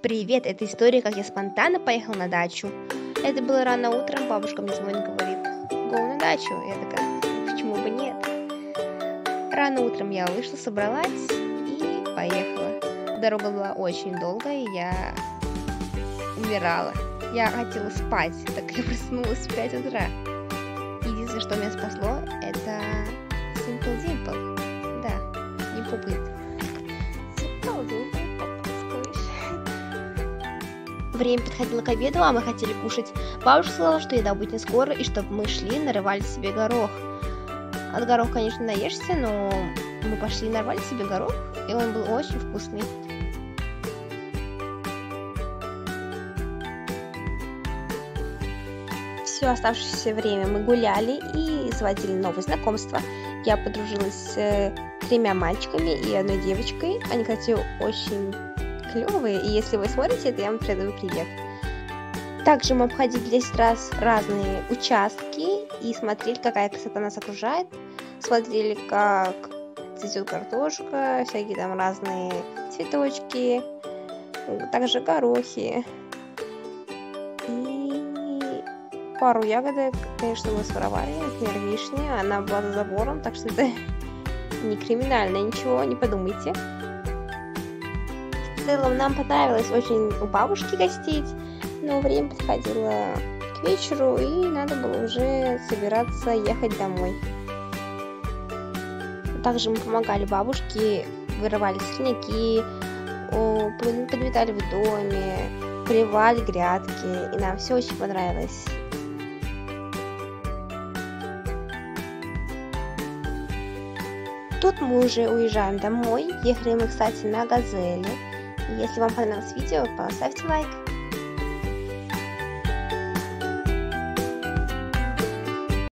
Привет, это история, как я спонтанно поехал на дачу. Это было рано утром, бабушка мне звонит, говорит, го на дачу. Я такая, почему бы нет? Рано утром я вышла, собралась и поехала. Дорога была очень долгая, и я умирала. Я хотела спать, так я проснулась в 5 утра. Единственное, что меня спасло, это Simple Dimple. Да, не пупыт. Simple Dimple. Время подходило к обеду, а мы хотели кушать. Бабушка сказала, что еда будет не скоро, и чтобы мы шли, нарывали себе горох. От гороха, конечно, наешься, но мы пошли и нарвали себе горох, и он был очень вкусный. Все оставшееся время мы гуляли и заводили новые знакомства. Я подружилась с 3 мальчиками и 1 девочкой. Они, кстати, очень клевые, и если вы смотрите это, я вам передаю привет. Также мы обходили 10 раз разные участки и смотрели, какая красота нас окружает. Смотрели, как цветет картошка, всякие там разные цветочки, также горохи. И пару ягодок, конечно, мы своровали, например, вишня, она была за забором, так что это не криминально, ничего, не подумайте. В целом нам понравилось очень у бабушки гостить, но время подходило к вечеру, и надо было уже собираться ехать домой. Также мы помогали бабушке, вырывали сорняки, подметали в доме, поливали грядки, и нам все очень понравилось. Тут мы уже уезжаем домой. Ехали мы, кстати, на Газели. Если вам понравилось видео, поставьте лайк.